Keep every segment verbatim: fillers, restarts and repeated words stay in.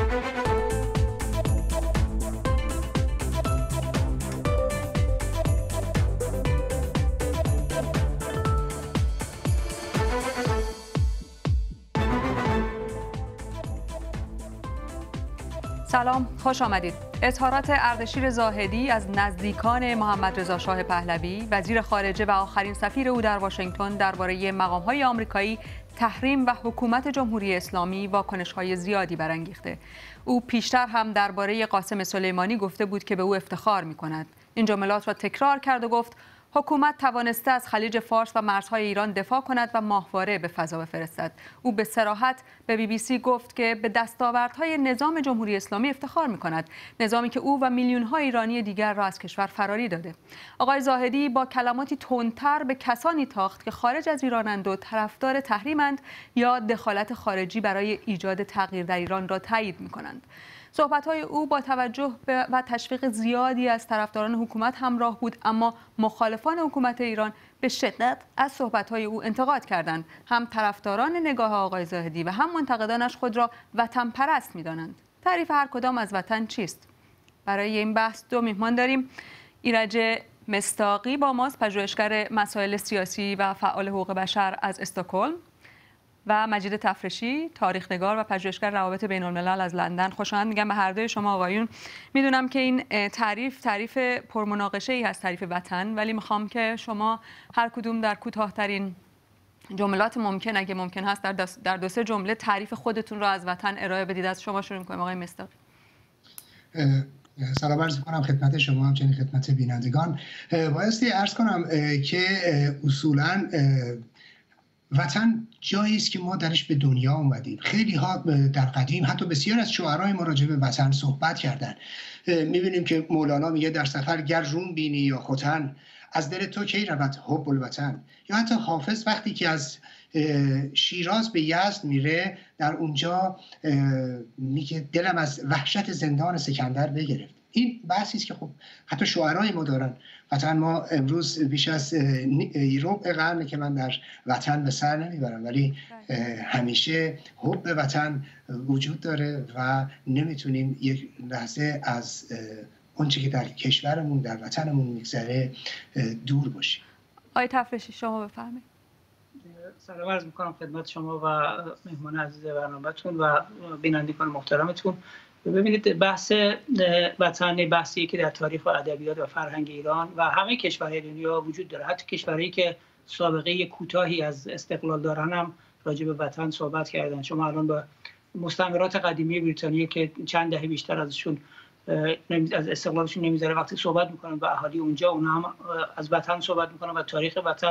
سلام، خوش آمدید. اظهارات اردشیر زاهدی از نزدیکان محمد رضا شاه پهلوی، وزیر خارجه و آخرین سفیر او در واشنگتن درباره مقام‌های آمریکایی، تحریم و حکومت جمهوری اسلامی واکنش‌های زیادی برانگیخته. او پیشتر هم درباره قاسم سلیمانی گفته بود که به او افتخار می‌کند. این جملات را تکرار کرد و گفت حکومت توانسته از خلیج فارس و مرزهای ایران دفاع کند و ماهواره به فضا بفرستد. او به صراحت به بی بی سی گفت که به دستاوردهای نظام جمهوری اسلامی افتخار می‌کند، نظامی که او و میلیون‌ها ایرانی دیگر را از کشور فراری داده. آقای زاهدی با کلماتی تندتر به کسانی تاخت که خارج از ایرانند و طرفدار تحریمند یا دخالت خارجی برای ایجاد تغییر در ایران را تایید می‌کنند. صحبت‌های او با توجه به و تشویق زیادی از طرفداران حکومت همراه بود، اما مخالفان حکومت ایران به شدت از صحبت‌های او انتقاد کردند. هم طرفداران نگاه آقای زاهدی و هم منتقدانش خود را وطن پرست می‌دانند. تعریف هر کدام از وطن چیست؟ برای این بحث دو میهمان داریم. ایرج مصداقی با ماست، پژوهشگر مسائل سیاسی و فعال حقوق بشر از استکهلم، و مجید تفرشی، تاریخ‌نگار و پژوهشگر روابط بین‌الملل از لندن. خوش آمد میگم به هر دوی شما آقایون. میدونم که این تعریف تعریف پرمناقشه‌ای هست، تعریف وطن، ولی میخوام که شما هر کدوم در کوتاه‌ترین جملات ممکن، اگه ممکن هست، در در دو سه جمله تعریف خودتون را از وطن ارائه بدید. از شما شروع می‌کنیم آقای مصداقی. سلام عرض می‌کنم خدمت شما، همچنین خدمت بینندگان. بایستی عرض کنم که اصولاً وطن جایی است که ما درش به دنیا اومدیم. خیلی ها در قدیم، حتی بسیار از شعرای ما راجع به وطن صحبت کردن. می‌بینیم که مولانا میگه در سفر گر روم بینی یا ختن، از دل تو کی رود حب الوطن. یا حتی حافظ وقتی که از شیراز به یزد میره، در اونجا میگه دلم از وحشت زندان سکندر بگرفت. این بحثی است که خب حتی شعرای ما دارن. وطن ما امروز بیش از ربع قرنه که من در وطن به سر نمیبرم، ولی همیشه حب وطن وجود داره و نمیتونیم یک لحظه از اونچه که در کشورمون، در وطنمون میگذره دور باشیم. آقای تفرشی شما بفرمایید. سلام عرض میکنم خدمت شما و مهمان عزیز برنامه‌تون و بینندگان محترمتون. ببینید، بحث وطن بحثی که در تاریخ و ادبیات و فرهنگ ایران و همه کشورهای دنیا وجود داره. حتی کشورهایی که سابقه کوتاهی از استقلال دارن هم راجع به وطن صحبت کردن. شما الان با مستعمرات قدیمی بریتانیا که چند دهه بیشتر ازشون از استقلالشون نمیذاره، وقتی صحبت میکنن با اهالی اونجا، اونها هم از وطن صحبت میکنن و تاریخ وطن،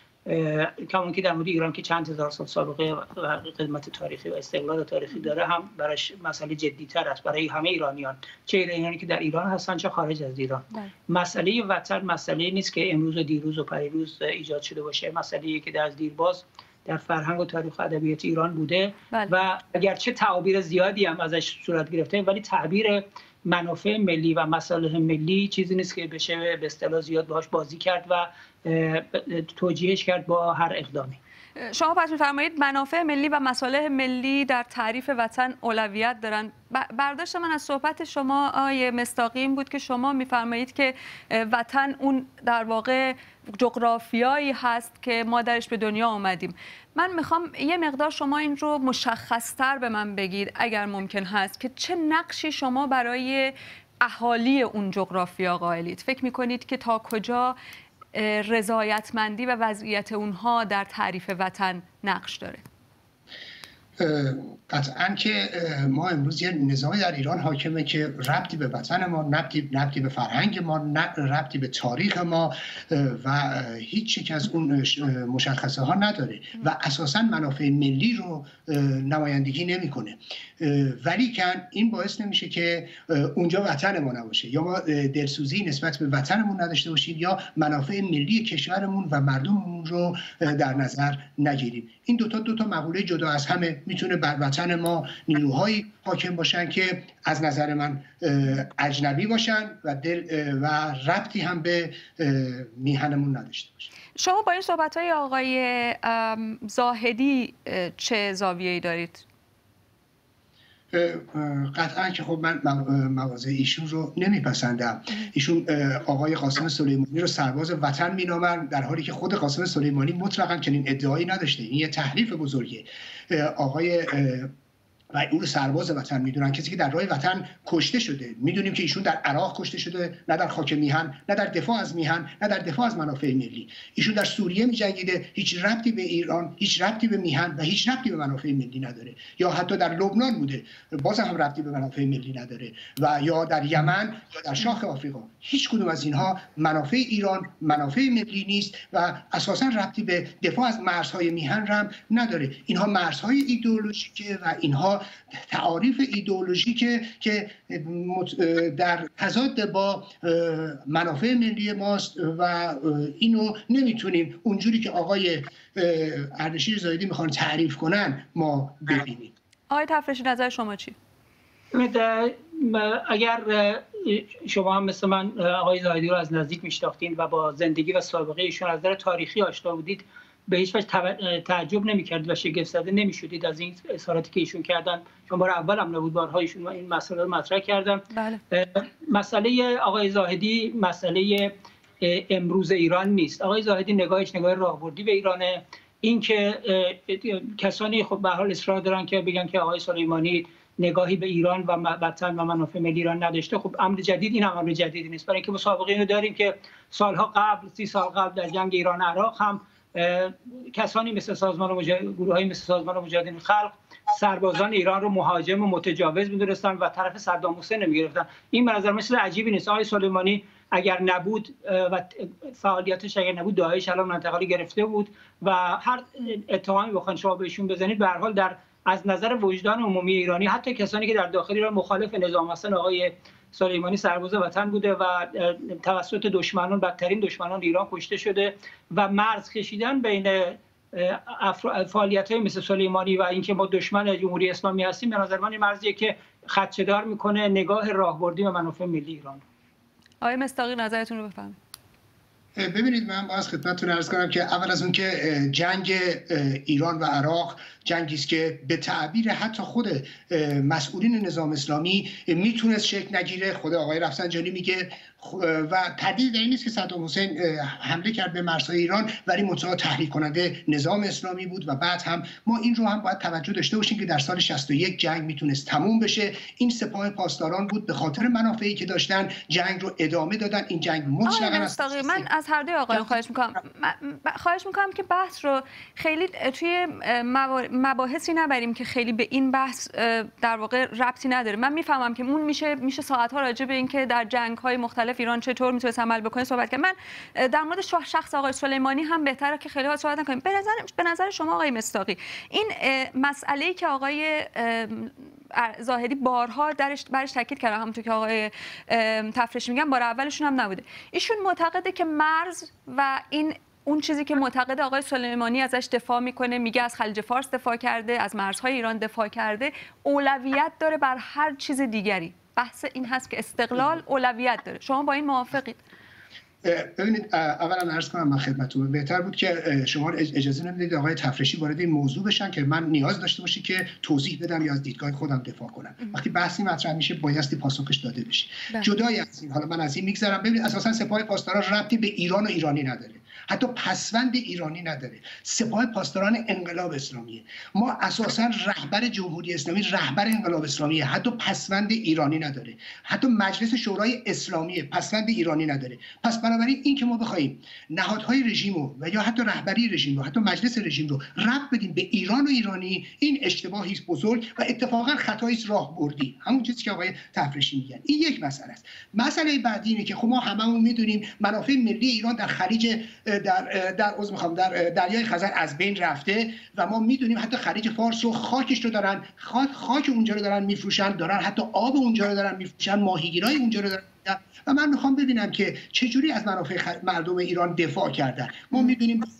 کمون که در مورد ایران که چند هزار سال سابقه و قدمت تاریخی و استقلال تاریخی داره هم براش مسئله جدی‌تر است برای همه ایرانیان، چه ایرانیانی که در ایران هستن چه خارج از ایران. ده. مسئله وطن مسئله نیست که امروز و دیروز و پریروز ایجاد شده باشه، مسئله‌ای که در دیرباز در فرهنگ و تاریخ و ادبیات ایران بوده. بله. و اگرچه تعابیر زیادی هم ازش صورت گرفته، ولی تعبیر منافع ملی و مصالح ملی چیزی نیست که بشه به اصطلاح زیاد باهاش بازی کرد و توجیهش کرد با هر اقدامی. شما پس می‌فرمایید منافع ملی و مصالح ملی در تعریف وطن اولویت دارن. برداشت من از صحبت شما آقای مصداقی این بود که شما می‌فرمایید که وطن اون در واقع جغرافیایی هست که ما درش به دنیا آمدیم. من میخوام یه مقدار شما این رو مشخص‌تر به من بگید اگر ممکن هست که چه نقشی شما برای اهالی اون جغرافیا قائلید. فکر می‌کنید که تا کجا رضایتمندی و وضعیت اونها در تعریف وطن نقش داره؟ قطعاً که ما امروز یه نظامی در ایران حاکمه که ربطی به وطن ما، ربطی ربطی به فرهنگ ما، ربطی به تاریخ ما و هیچ یک از اون مشخصه ها نداره و اساساً منافع ملی رو نمایندگی نمیکنه. ولی کن این باعث نمیشه که اونجا وطن ما نباشه یا ما دلسوزی نسبت به وطنمون نداشته باشیم یا منافع ملی کشورمون و مردممون رو در نظر نگیریم. این دوتا دوتا مقوله جدا از همه میتونه بر وطن ما نیروهایی حاکم باشن که از نظر من اجنبی باشن و دل و ربطی هم به میهنمون نداشته باشن. شما با این صحبت‌های آقای زاهدی چه زاویه‌ای دارید؟ قطعا که خب من مواضع ایشون رو نمیپسندم. ایشون آقای قاسم سلیمانی رو سرباز وطن مینامند، در حالی که خود قاسم سلیمانی مطلقاً چنین ادعایی نداشته. این یه تحریف بزرگه. آقای و او رو سرباز وطن میدونن، کسی که در راه وطن کشته شده. میدونیم که ایشون در عراق کشته شده، نه در خاک میهن، نه در دفاع از میهن، نه در دفاع از منافع ملی. ایشون در سوریه میجنگیده، هیچ ربطی به ایران، هیچ ربطی به میهن و هیچ ربطی به منافع ملی نداره. یا حتی در لبنان بوده، باز هم ربطی به منافع ملی نداره. و یا در یمن یا در شاخ آفریقا، هیچ کدوم از اینها منافع ایران، منافع ملی نیست و اساسا ربطی به دفاع از مرزهای میهن هم نداره. اینها مرزهای ایدئولوژیکه و اینها تعاریف ایدئولوژیکه که در تضاد با منافع ملی ماست و اینو نمیتونیم اونجوری که آقای اردشیر زاهدی میخوان تعریف کنن ما ببینیم. آقای تفرشی نظر شما چی؟ اگر شما هم مثل من آقای زاهدی رو از نزدیک میشناختین و با زندگی و سابقه ایشون از نظر تاریخی آشنا بودید، به هیچ وجه تعجب نمی‌کردید و شگفت زده نمی‌شدید از این اظهاراتی که ایشون کردن. چون بار اول هم نبود، بارها ایشون این مسئله رو مطرح کردن. بله. مسئله آقای زاهدی مسئله امروز ایران نیست. آقای زاهدی نگاهش نگاه راهبردی به ایرانه. این که کسانی خب به هر حال اصرار دارن که بگن که آقای سلیمانی نگاهی به ایران و وطن و منافع ملی ایران نداشته، خب امر جدید، این هم امر جدیدی نیست، برای اینکه مسابقه اینو داریم که سالها قبل، سی سال قبل در جنگ ایران عراق هم کسانی مثل سازمان مجاهد... گروه‌های مثل سازمان مجاهدین خلق سربازان ایران رو مهاجم و متجاوز می‌دونستن و طرف صدام حسین نمی‌گرفتن. این به نظر مثل عجیبی نیست. آقای سلیمانی اگر نبود و فعالیتش اگر نبود، داعش الان منطقه گرفته بود و هر اتهامی بخواید شما بهشون بزنید، به هر حال در از نظر وجدان عمومی ایرانی، حتی کسانی که در داخل ایران مخالف نظام هستن، آقای سلیمانی سرباز وطن بوده و توسط دشمنان، بدترین دشمنان ایران کشته شده و مرز کشیدن بین فعالیت‌های مثل سلیمانی و اینکه ما دشمن جمهوری اسلامی هستیم، به نظر من این مرزیه که خدشه‌دار میکنه نگاه راهبردی و منافع ملی ایران. آقای مصداقی نظرتون رو بفرمایید. ببینید، من باز خدمتتون عرض کنم که اول از اون که جنگ ایران و عراق جنگی است که به تعبیر حتی خود مسئولین نظام اسلامی میتونست شکل نگیره. خود آقای رفسنجانی میگه و تردید در این نیست که صدام حسین حمله کرد به مرزهای ایران، ولی منتها تحریک کننده نظام اسلامی بود. و بعد هم ما این رو هم باید توجه داشته باشیم که در سال شصت و یک جنگ میتونست تموم بشه. این سپاه پاسداران بود، به خاطر منافعی که داشتن جنگ رو ادامه دادن. این جنگ مطلقاً است. من از هر دوی آقایان خواهش میکنم خواهش میکنم که بحث رو خیلی توی مباحثی نبریم که خیلی به این بحث در واقع ربطی نداره. من میفهمم که اون میشه میشه ساعت‌ها راجع به این که در جنگ‌های مختلف ایران چطور میتونه عمل بکنه صحبت کنم. من در مورد شخص آقای سلیمانی هم بهتره که خیلی ها صحبت نکنیم. به نظر به نظر شما آقای مصداقی، این مسئله‌ای که آقای زاهدی بارها درش برش تاکید کرده، همونطور که آقای تفرشی میگن، بار اولشون هم نبوده. ایشون معتقده که مرز و این اون چیزی که معتقد آقای سلیمانی ازش دفاع میکنه، میگه از خلیج فارس دفاع کرده، از مرزهای ایران دفاع کرده، اولویت داره بر هر چیز دیگری. بحث این هست که استقلال اولویت داره. شما با این موافقید؟ ببینید، اولا عرض کنم من خدمتتون، بهتر بود که شما اجازه نمیدید آقای تفرشی وارد این موضوع بشن که من نیاز داشته باشی که توضیح بدم یا از دیدگاه خودم دفاع کنم. وقتی بحثی مطرح میشه بایستی پاسخش داده بشه. جدای از این، حالا من از این میگذرم. ببینید، اساسا سپاه پاسداران ربطی به ایران و ایرانی نداره، حتی پسوند ایرانی نداره. سپاه پاسداران انقلاب اسلامیه. ما اساسا رهبر جمهوری اسلامی رهبر انقلاب اسلامیه، حتی پسوند ایرانی نداره. حتی مجلس شورای اسلامی پسوند ایرانی نداره. پس بنابراین این که ما بخوایم نهادهای رژیم رو و یا حتی رهبری رژیم رو، حتی مجلس رژیم رو ربط بدیم به ایران و ایرانی، این اشتباهی است بزرگ و اتفاقا خطایی است راهبردی، همون چیزی که آقای تفرشی میگن. این یک مسئله است. مسئله بعدی اینه که خب ما هممون میدونیم منافع ملی ایران در خلیج در در عذر میخوام در دریای خزر از بین رفته و ما میدونیم حتی خلیج فارس رو، خاکش رو دارن، خاک خاک اونجا رو دارن میفروشن، دارن حتی آب اونجا رو دارن میفروشن، ماهیگیرای اونجا رو دارن. و من میخوام ببینم که چجوری از منافع مردم ایران دفاع کردن. ما میدونیم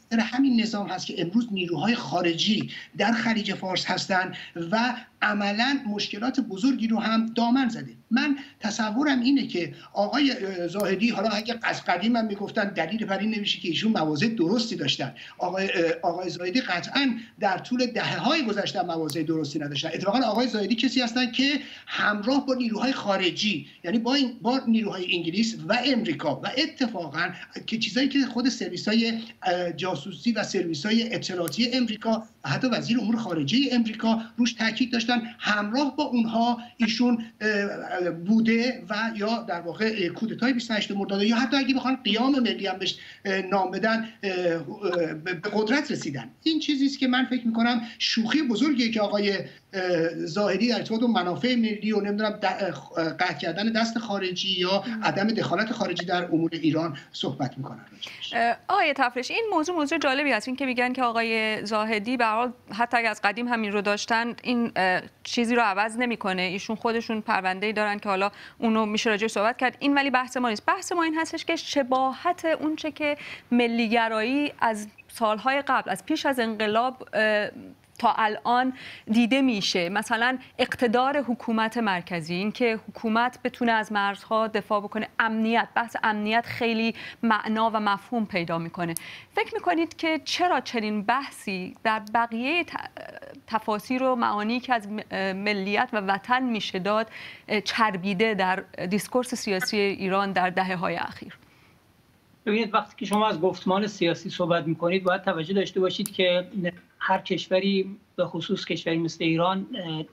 در همین نظام هست که امروز نیروهای خارجی در خلیج فارس هستند و عملا مشکلات بزرگی رو هم دامن زده. من تصورم اینه که آقای زاهدی، حالا اگه از قدیم هم میگفتن دلیل بر این نمیشه که ایشون مواضع درستی داشتن، آقای آقای زاهدی قطعا در طول دهه‌های گذشته مواضع درستی نداشتن. اتفاقا آقای زاهدی کسی هستن که همراه با نیروهای خارجی، یعنی با این با نیروهای انگلیس و امریکا و اتفاقا که چیزایی که خود سرویس‌های جاسوسی و سرویس‌های اطلاعاتی امریکا و حتی وزیر امور خارجه امریکا روش تاکید داشتن، همراه با اونها ایشون بوده و یا در واقع کودتای بیست و هشت مرداد یا حتی اگه بخوان قیام ملی هم بهش نام بدن به قدرت رسیدن. این چیزی است که من فکر می‌کنم شوخی بزرگیه که آقای زاهدی در ارتباط با منافع ملی و نمیدونم قطع کردن دست خارجی یا عدم دخالت خارجی در امور ایران صحبت میکنن. آقای تفرشی، این موضوع موضوع جالبی است، این که میگن که آقای زاهدی به هر حال حتی اگه از قدیم همین رو داشتن این چیزی رو عوض نمیکنه، ایشون خودشون پرونده‌ای دارن که حالا اونو میشه راجعش صحبت کرد. این ولی بحث ما نیست. بحث ما این هستش که شباهت اونچه که ملیگرایی از سالهای قبل، از پیش از انقلاب تا الان دیده میشه، مثلا اقتدار حکومت مرکزی، این که حکومت بتونه از مرزها دفاع بکنه، امنیت، بحث امنیت خیلی معنا و مفهوم پیدا میکنه. فکر میکنید که چرا چنین بحثی در بقیه تفاسیر و معانی که از ملیت و وطن میشه داد چربیده در دیسکورس سیاسی ایران در دهه‌های اخیر؟ ببینید، وقتی که شما از گفتمان سیاسی صحبت میکنید باید توجه داشته باشید که هر کشوری، به خصوص کشوری مثل ایران،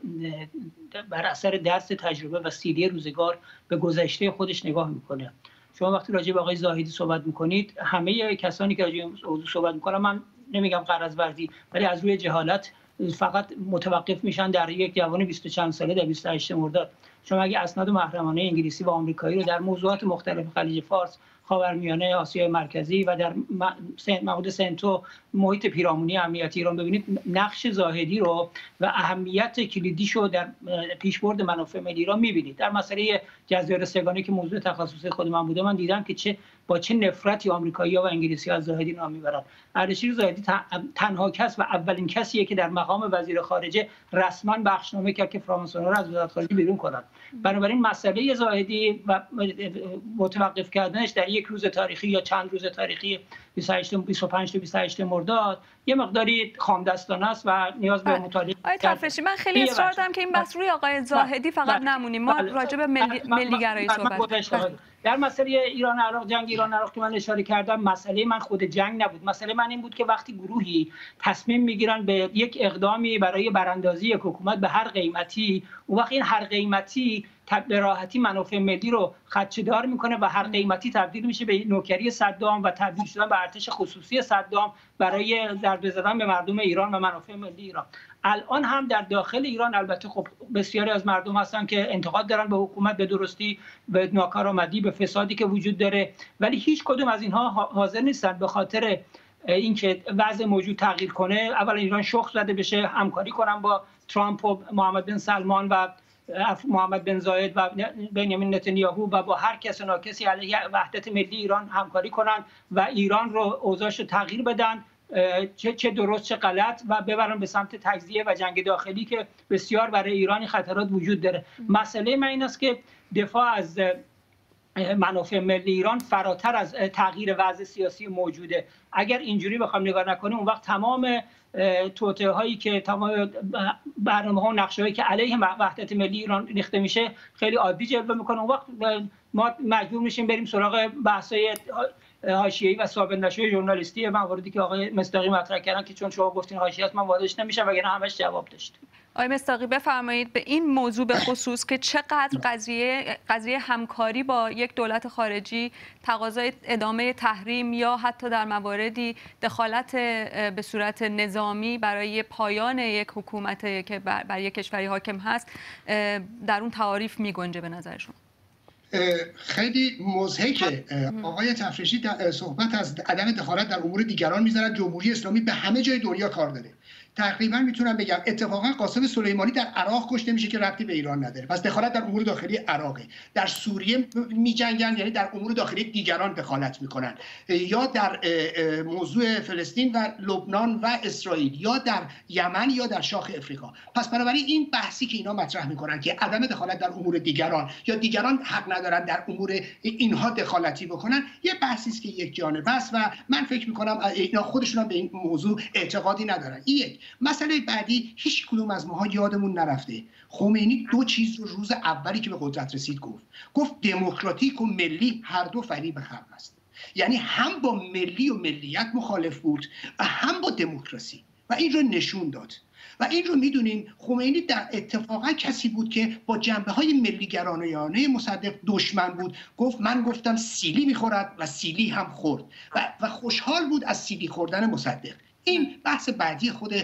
بر اثر درس تجربه و سیدی روزگار به گذشته خودش نگاه میکنه. شما وقتی راجع به آقای زاهدی صحبت میکنید، همه کسانی که راجع به موضوع صحبت میکنن، من نمیگم غرض ورزی، ولی از روی جهالت فقط متوقف میشن در یک جوان بیست و چند ساله در بیست و هشت مرداد. شما اگه اسناد محرمانه انگلیسی و آمریکایی رو در موضوعات مختلف خلیج فارس، خاورمیانه، آسیای مرکزی و در مقود سنتو، محیط پیرامونی امنیتی ایران ببینید، نقش زاهدی رو و اهمیت کلیدیش رو در پیشبرد منافع ملی ایران می‌بینید. در مسئله جزایر سگانه که موضوع تخصصی خود من بوده، من دیدم که چه با چه نفرتی آمریکایی‌ها و انگلیسی‌ها از زاهدی نام میبرن. اردشیر زاهدی تنها کس و اولین کسیه که در مقام وزیر خارجه رسما بخشنامه کرد که فراماسون‌ها رو از وزارت خارجه بیرون کنند. بنابراین مسئله زاهدی و متوقف کردنش در یک روز تاریخی یا چند روز تاریخی بیست و هشت بیست و پنج تا بیست و هشت مرداد یه مقداری خامدستانه است و نیاز به مطالعه. آقای تفرشی، من خیلی اصرار دارم که این بحث روی آقای زاهدی فقط نمونیم، ما راجع به ملی‌گرایی صحبت. در مسئله ایران عراق، جنگ ایران عراق که من اشاره کردم، مسئله من خود جنگ نبود. مسئله من این بود که وقتی گروهی تصمیم میگیرن به یک اقدامی برای براندازی یک حکومت به هر قیمتی، اون وقت این هر قیمتی به راحتی منافع ملی رو خدشه‌دار میکنه و هر قیمتی تبدیل میشه به نوکری صدام و تبدیل شدن به ارتش خصوصی صدام برای ضربه زدن به مردم ایران و منافع ملی ایران. الان هم در داخل ایران البته خب بسیاری از مردم هستن که انتقاد دارن به حکومت، به درستی، به ناکارآمدی، به فسادی که وجود داره، ولی هیچ کدوم از اینها حاضر نیستن به خاطر اینکه وضع موجود تغییر کنه اولا ایران شخم زده بشه، همکاری کنن با ترامپ و محمد بن سلمان و محمد بن زاید و بنیامین نتانیاهو و با هر کس و ناکسی علیه وحدت ملی ایران همکاری کنن و ایران رو اوضاعش رو تغییر بدن، چه چه درست چه غلط، و ببرن به سمت تجزیه و جنگ داخلی که بسیار برای ایران خطرات وجود داره. مسئله من این است که دفاع از منافع ملی ایران فراتر از تغییر وضع سیاسی موجوده. اگر اینجوری بخوام نگاه نکنیم، اون وقت تمام توطئه هایی که تمام برنامه‌ها و نقشه‌هایی که علیه وحدت ملی ایران ریخته میشه خیلی عادی جلوه میکنه. اون وقت ما مجبور میشیم بریم سراغ بحث‌های حاشیه‌ای و ثابت نشده ژورنالیستی، مواردی که آقای مصداقی مطرح کردن که چون شما گفتین حاشیه است من واردش نمیشم، وگرنه همش جواب داشت. آقای مصداقی بفرمایید به این موضوع به خصوص که چقدر قضیه قضیه همکاری با یک دولت خارجی تقاضای ادامه تحریم یا حتی در مواردی دخالت به صورت نظامی برای پایان یک حکومت که بر, بر یک کشوری حاکم هست در اون تعاریف میگنجه به نظر شما؟ خیلی مضحکه. آقای تفرشی صحبت از عدم دخالت در امور دیگران می‌ذارد. جمهوری اسلامی به همه جای دنیا کار داره. تقریبا میتونم بگم اتفاقا قاسم سلیمانی در عراق کشته میشه که ربطی به ایران نداره، پس دخالت در امور داخلی عراقه. در سوریه میجنگن، یعنی در امور داخلی دیگران دخالت میکنن، یا در موضوع فلسطین و لبنان و اسرائیل، یا در یمن یا در شاخ افریقا. پس بنابراین این بحثی که اینا مطرح میکنن که عدم دخالت در امور دیگران یا دیگران حق ندارن در امور اینها دخالتی بکنن، یه بحثی است که یک جانبه است و من فکر میکنم اینا خودشون به این موضوع اعتقادی ندارن. یک مسئله بعدی، هیچ کدوم از ماها یادمون نرفته خمینی دو چیز رو روز اولی که به قدرت رسید گفت گفت دموکراتیک و ملی هر دو فریب خلق است. یعنی هم با ملی و ملیت مخالف بود و هم با دموکراسی، و این رو نشون داد. و این رو میدونیم خمینی در اتفاقا کسی بود که با جنبه های ملی گرایانه مصدق دشمن بود. گفت من گفتم سیلی میخورد و سیلی هم خورد و, و خوشحال بود از سیلی خوردن مصدق. این بحث بعدی خود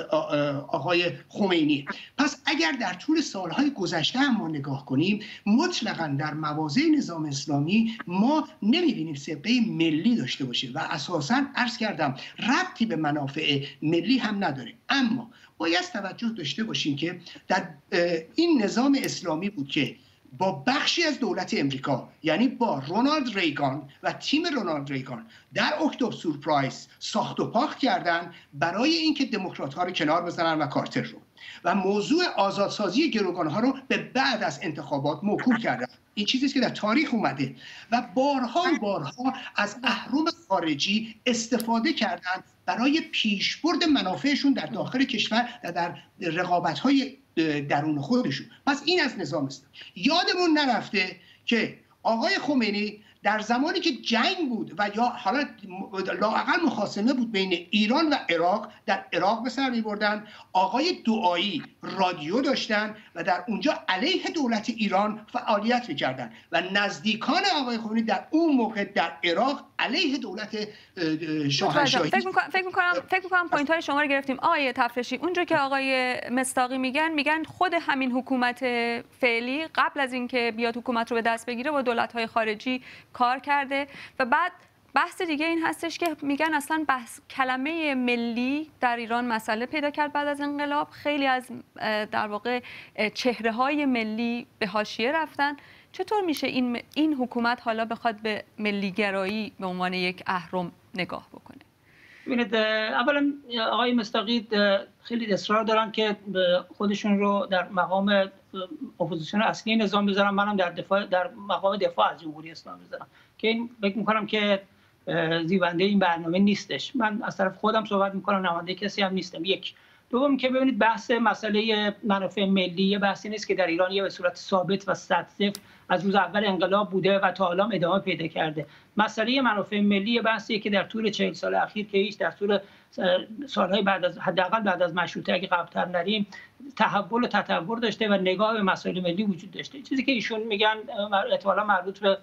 آقای خمینی. پس اگر در طول سالهای گذشته هم ما نگاه کنیم، مطلقاً در مواضع نظام اسلامی ما نمیبینیم سبقه ملی داشته باشه و اساساً عرض کردم ربطی به منافع ملی هم نداره. اما باید توجه داشته باشیم که در این نظام اسلامی بود که با بخشی از دولت امریکا، یعنی با رونالد ریگان و تیم رونالد ریگان در اکتبر سورپرایز ساخت و پاخت کردن برای اینکه دموکرات‌ها رو کنار بزنن و کارتر رو، و موضوع آزادسازی گروگان‌ها رو به بعد از انتخابات موکول کردن. این چیزی که در تاریخ اومده و بارها و بارها از اهرم خارجی استفاده کردن برای پیشبرد منافعشون در داخل کشور و در رقابت‌های درون خودشون. پس این از نظام است. یادمون نرفته که آقای خمینی در زمانی که جنگ بود و یا حالا لااقل مخاصمه بود بین ایران و عراق، در عراق به سر می‌بردن، آقای دعایی رادیو داشتن و در اونجا علیه دولت ایران فعالیت می‌کردن و نزدیکان آقای خمینی در اون موقع در عراق علیه دولت شاهنشاهی. فکر می‌کنم فکر می‌کنم فکر می‌کنم پوینت‌های شما رو گرفتیم. آقای تفرشی، اونجا که آقای مصداقی میگن میگن خود همین حکومت فعلی قبل از اینکه بیاد حکومت رو به دست بگیره با دولت‌های خارجی کار کرده، و بعد بحث دیگه این هستش که میگن اصلا بحث کلمه ملی در ایران مسئله پیدا کرد بعد از انقلاب. خیلی از در واقع چهره‌های ملی به حاشیه رفتن. چطور میشه این این حکومت حالا بخواد به ملیگرایی به عنوان یک اهرم نگاه بکنه؟ ببینید، اولا آقای مصداقی خیلی اصرار دارن که خودشون رو در مقام اپوزیسیون اصلی نظام بذارم، منم در دفاع در مقام دفاع از جمهوری اسلامی بذارم، که این فکر می‌کنم که زیبنده این برنامه نیستش. من از طرف خودم صحبت می‌کنم، نماینده کسی هم نیستم. یک دوم که ببینید بحث مسئله منافع ملی یه بحثی نیست که در ایران یه به صورت ثابت و صدصفر از روز اول انقلاب بوده و تا حالا ادامه پیدا کرده. مسئله منافع ملی بحثیه که در طول چهل سال اخیر که هیچ در طول سالهای بعد از حداقل بعد از مشروطه اگه قبل‌تر نریم تحول و تطور داشته و نگاه به مسائل ملی وجود داشته. چیزی که ایشون میگن احتمالاً مربوط به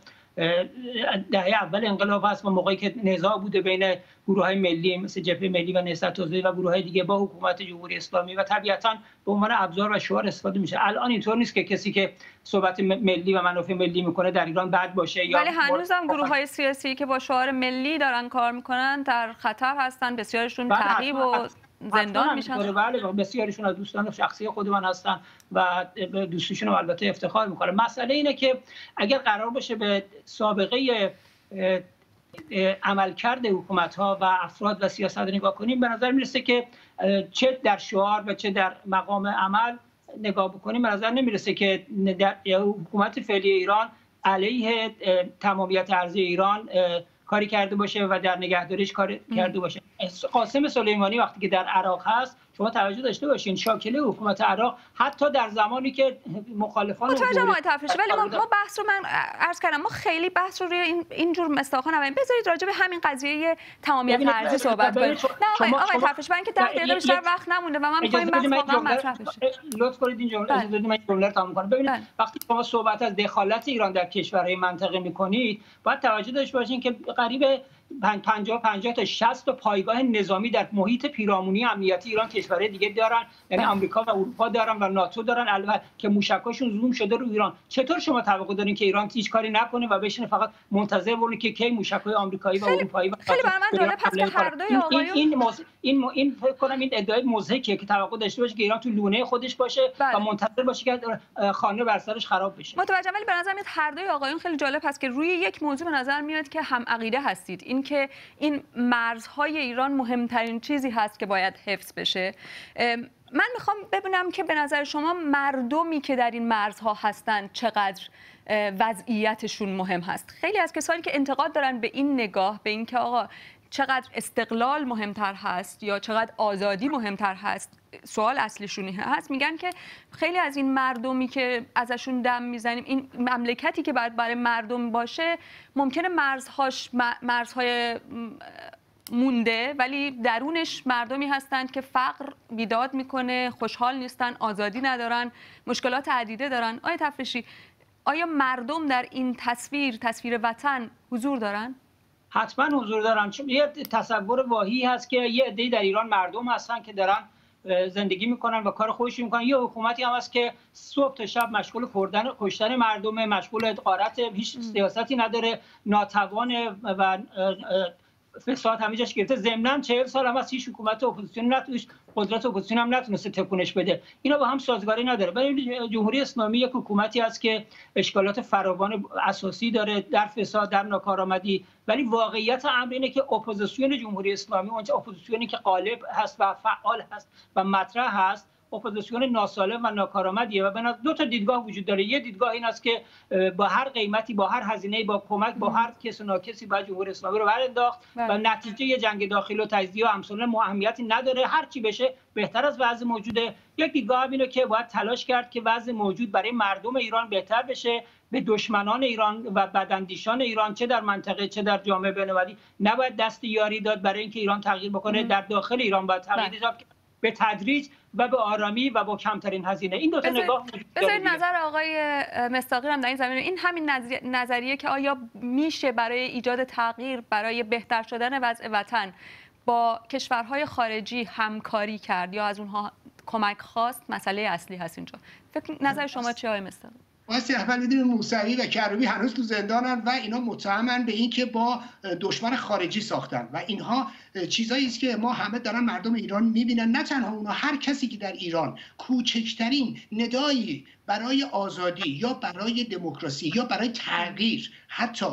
دهه اول انقلاب هست و موقعی که نزاع بوده بین گروه‌های ملی مثل جبهه ملی و نهضت آزادی و گروه‌های دیگه با حکومت جمهوری اسلامی و طبیعتاً به عنوان ابزار و شعار استفاده میشه. الان اینطور نیست که کسی که صحبت ملی و منافع ملی میکنه در ایران بد باشه. یا ولی هنوزم گروه‌های سیاسی که با شعار ملی دارن کار میکنن در خطر هستن، بسیارشون تعقیب و زندان میشن. بله، بسیاریشون از دوستان شخصی خود من هستن و به دوستیشون رو البته افتخار میکنم. مسئله اینه که اگر قرار باشه به سابقه عملکرد حکومت‌ها و افراد و سیاست نگاه کنیم، به نظر میرسه که چه در شعار و چه در مقام عمل نگاه بکنیم، به نظر نمیرسه که در حکومت فعلی ایران علیه تمامیت ارضی ایران کاری کرده باشه و در نگهداریش کار کرده باشه. قاسم سلیمانی وقتی که در عراق هست، شما توجه داشته باشین شاکله حکومت عراق حتی در زمانی که مخالفان متوجهم آقای تفرشی، ولی ما, ما بحث رو من عرض کردم ما خیلی بحث رو روی این اینجور مستاخا نبریم. بذارید راجع به همین قضیه تمامیت ارضی صحبت کنیم. نه آقای تفرشی، برای اینکه ده دقیقه بیشتر وقت نمونده و من می‌خوام بحث واقعا مطرح بشه. لطف کنید این جمله اجازه بدید من جمله رو تموم کنم. ببینید وقتی شما صحبت از دخالت ایران در کشورهای منطقه می‌کنید، باید توجه داشته باشین که قریب پنجاه پنجاه تا شصت تا پایگاه نظامی در محیط پیرامونی امنیتی ایران کشورهای دیگه دارن، یعنی آمریکا و اروپا دارن و ناتو دارن، البته که موشکاشون زوم شده رو ایران. چطور شما توقع دارین که ایران هیچ کاری نکنه و بشینه فقط منتظر بمونه که کی موشک‌های آمریکایی و اروپایی و خیلی برای من جالب هست که هر دوی آقایون این این این فکر کنم این ادعای مضحکه که توقع داشته باشه که ایران تو لونه خودش باشه و منتظر باشه که خانه بر سرش خراب بشه. متوجهم، ولی به نظر میاد هر دوی آقایون خیلی جالب هست که روی یک موضوع به نظر میاد که هم عقیده هستید، این که این مرزهای ایران مهمترین چیزی هست که باید حفظ بشه. من میخوام ببینم که به نظر شما مردمی که در این مرزها هستن چقدر وضعیتشون مهم هست. خیلی از کسانی که انتقاد دارن به این نگاه، به این که آقا چقدر استقلال مهمتر هست یا چقدر آزادی مهمتر هست، سوال اصلیشون هست، میگن که خیلی از این مردمی که ازشون دم میزنیم، این مملکتی که باید برای مردم باشه ممکنه مرزهاش مرزهای مونده ولی درونش مردمی هستند که فقر بیداد میکنه، خوشحال نیستن، آزادی ندارن، مشکلات عدیده دارن. آیا تفریشی، آیا مردم در این تصویر تصویر وطن حضور دارن؟ حتما حضور دارن، چون یه تصور واهی هست که یه عده‌ای در ایران مردم هستن که دارن زندگی میکنن و کار خودشون میکنن. یه حکومتی هم هست که صبح تا شب مشغول خوردن کشتن مردم، مشغول غارت، هیچ سیاستی نداره، ناتوان و فساد همه جاش گرفته. ضمناً چهل سال هم از هیچ حکومت اپوزیسیون نتونست، قدرت اپوزیسیون هم نتونسته تکونش بده. اینا با هم سازگاری نداره. ولی جمهوری اسلامی یک حکومتی است که اشکالات فراوان اساسی داره در فساد، در ناکارآمدی، ولی واقعیت امر اینه که اپوزیسیون جمهوری اسلامی، اون اپوزیسیونی که غالب هست و فعال هست و مطرح هست، اپوزیسیون ناسالم و ناکارآمدیه. و بنابراین دو تا دیدگاه وجود داره. یه دیدگاه این است که با هر قیمتی، با هر هزینه‌ای، با کمک با هر کس و ناکسی باید جمهوری اسلامی رو برانداخت و نتیجه جنگ داخلی و تجزیه و امثال اهمیتی نداره، هر چی بشه بهتر از وضع موجوده. یک دیدگاه اینه که باید تلاش کرد که وضع موجود برای مردم ایران بهتر بشه، به دشمنان ایران و بداندیشان ایران چه در منطقه چه در جامعه بین‌المللی نباید دست یاری داد برای اینکه ایران تغییر بکنه. در داخل ایران باید تغییر ایجاد به تدریج و به آرامی و با کمترین هزینه. این دو تا نگاه بذارید نظر آقای مصداقی هم در این زمینه. این همین نظریه که آیا میشه برای ایجاد تغییر، برای بهتر شدن وضع وطن با کشورهای خارجی همکاری کرد یا از اونها کمک خواست، مسئله اصلی هست اینجا. فکر نظر شما چیه آقای مصداقی؟ واسه اول میدیم موسوی و کروبی هنوز تو زندانن و اینا متهمن به این که با دشمن خارجی ساختن و اینها چیزایی است که ما همه دارن مردم ایران میبینن. نه تنها اونا، هر کسی که در ایران کوچکترین ندایی برای آزادی یا برای دموکراسی یا برای تغییر حتی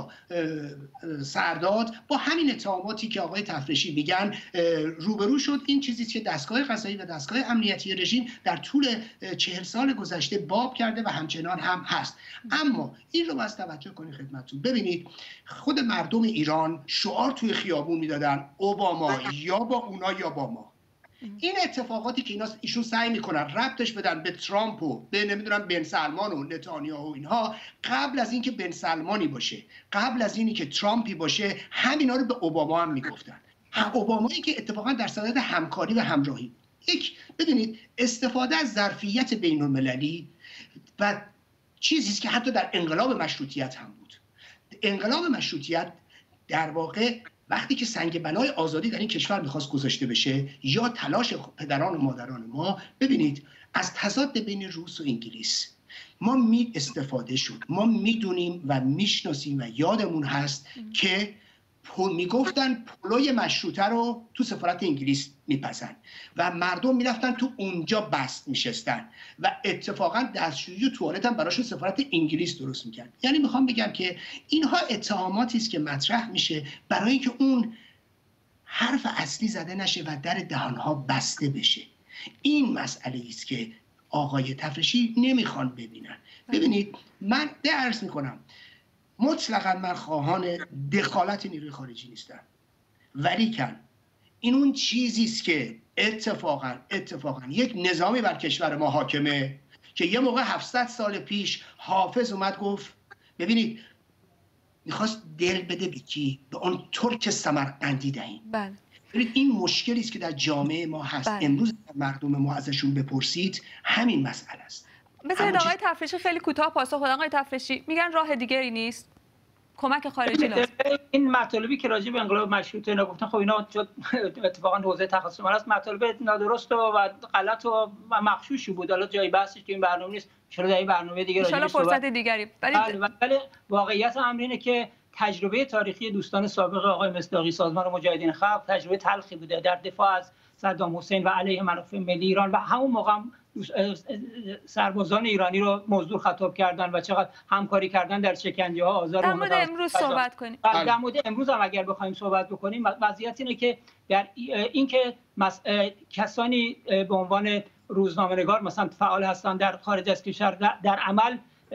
سرداد، با همین اتهاماتی که آقای تفریشی میگن روبرو شد. این چیزی که دستگاه قضایی و دستگاه امنیتی رژیم در طول چهل سال گذشته باب کرده و همچنان هم هست. اما این رو باید توجه کنید خدمتتون. ببینید خود مردم ایران شعار توی خیابون میدادن اوباما یا با اونا یا با ما. این اتفاقاتی که اینا ایشون سعی میکنن ربطش بدن به ترامپ و به نمیدونم بن سلمان و نتانیاهو و اینها، قبل از اینکه بن سلمانی باشه، قبل از اینی که ترامپی باشه، همینا رو به اوباما هم میگفتن. اوبامایی که اتفاقا در صدد همکاری و همراهی. یک ببینید استفاده از ظرفیت بین المللی و چیزی است که حتی در انقلاب مشروطیت هم بود. انقلاب مشروطیت در واقع وقتی که سنگ بنای آزادی در این کشور میخواست گذاشته بشه یا تلاش پدران و مادران ما، ببینید از تضاد بین روس و انگلیس ما می استفاده شد. ما میدونیم و میشناسیم و یادمون هست که میگفتن پلوی مشروطه رو تو سفارت انگلیس میپزن و مردم میرفتن تو اونجا بست میشستن و اتفاقا دستشویی و توالت هم براشون سفارت انگلیس درست میکرد. یعنی میخوام بگم که اینها اتهاماتی است که مطرح میشه برای اینکه اون حرف اصلی زده نشه و در دهانها بسته بشه. این مسئله است که آقای تفریشی نمیخوان ببینن. ببینید من عرض میکنم مطلقا من خواهان دخالت نیروی خارجی نیستم، ولیکن این اون چیزی است که اتفاقا اتفاقا یک نظامی بر کشور ما حاکمه که یه موقع هفتصد سال پیش حافظ اومد گفت ببینید میخواست دل بده به کی؟ به اون ترک سمرقندی دهیم. بله. ببینید این مشکلی است که در جامعه ما هست. بله. امروز مردم ما ازشون بپرسید همین مسئله است. بذارید آقای تفریشی خیلی کوتاه پاسخ بدن. آقای تفریشی میگن راه دیگری نیست، کمک خارجی لازم. این مطالبی که راجع به انقلاب مشروطه اینا گفتن، خب اینا اتفاقا حوزه تخصص من است، مطالب نادرست و غلط و مغشوشی بود. حالا جای بحثش که این برنامه نیست، ان در این برنامه دیگه راجع به فرصت دیگری. ولی واقعیت امر اینه که تجربه تاریخی دوستان سابق آقای مصداقی، سازمان مجاهدین خلق، تجربه تلخی بوده در دفاع از صدام حسین و علیه منافع ملی ایران. و همون موقع سربازان ایرانی رو مزدور خطاب کردن و چقدر همکاری کردن در شکنجه ها، آزار. در مورد امروز صحبت کنیم. در مورد امروز هم اگر بخوایم صحبت بکنیم، وضعیت اینه که در اینکه کسانی به عنوان روزنامه‌نگار مثلا فعال هستن در خارج از کشور، در عمل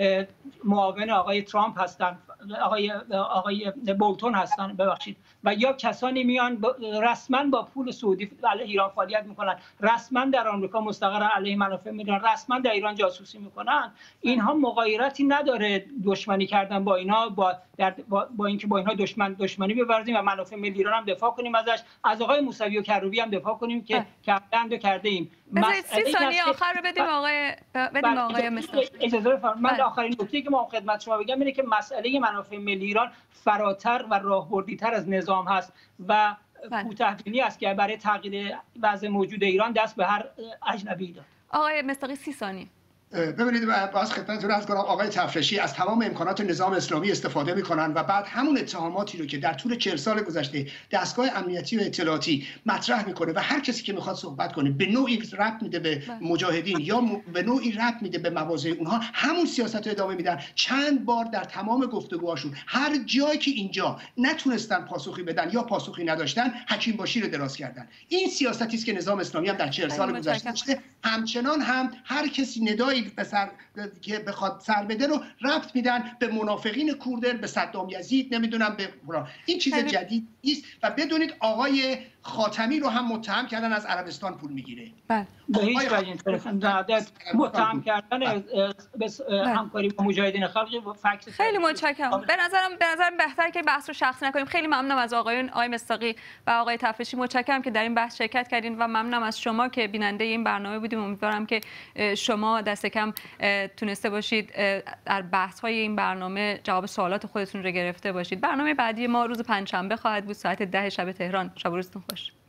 معاون آقای ترامپ هستن، آقای آقای بولتون هستن ببخشید، و یا کسانی میان رسما با پول سعودی علیه ایران فعالیت میکنن، رسما در آمریکا مستقرن، علیه منافع میرن، رسما در ایران جاسوسی میکنن. اینها مغایرتی نداره دشمنی کردن با اینا، با در با, با اینکه با اینها دشمن دشمنی بورزیم و منافع ملی ایران هم دفاع کنیم ازش، از آقای موسوی و کروبی هم دفاع کنیم که کردند و کرده ایم. بذارید سی ثانیه آخر رو بدیم آقای بدیم آقای مصداقی. اجازه بفرمایید. من آخرین نکته که ما خدمت شما بگم اینه که مسئله منافع ملی ایران فراتر و راهبردی‌تر از نظام هست و کوتاه‌بینی است که برای تغییر وضع موجود ایران دست به هر اجنبی داد. آقای مصداقی سی ثانیه. ببینید، باز خدمتتون عرض کنم آقای تفرشی از تمام امکانات نظام اسلامی استفاده میکنن و بعد همون اتهاماتی رو که در طول چهل سال گذشته دستگاه امنیتی و اطلاعاتی مطرح میکنه و هر کسی که میخواد صحبت کنه به نوعی ربط میده به مجاهدین یا به نوعی ربط میده به مواضع اونها، همون سیاست رو ادامه میدن. چند بار در تمام گفتگوهاشون هر جایی که اینجا نتونستن پاسخی بدن یا پاسخی نداشتن، حکیم باشی رو دراز کردن. این سیاستی است که نظام اسلامی هم در چهل سال گذشته داشته. همچنان هم هر کسی ندایی به سر که بخواد سر بده رو ربط میدن به منافقین کردر، به صدام یزید، نمیدونم به برا. این چیز جدید نیست. و بدونید آقای خاتمی رو هم متهم کردن از عربستان پول میگیره. بله. به هیچ وجه متهم کردن به همکاری با مجاهدین خلق فکت. خیلی متشکرم. به نظرم به نظرم بهتر که بحث رو شخصی نکنیم. خیلی ممنونم از آقایون آقای مصداقی و آقای تفرشی. متشکرم که در این بحث شرکت کردین و ممنونم از شما که بیننده این برنامه بودیم. امیدوارم که شما دست کم تونسته باشید در بحث‌های این برنامه جواب سوالات خودتون رو گرفته باشید. برنامه بعدی ما روز پنجشنبه خواهد بود ساعت ده شب تهران. شب و روزتون خوش.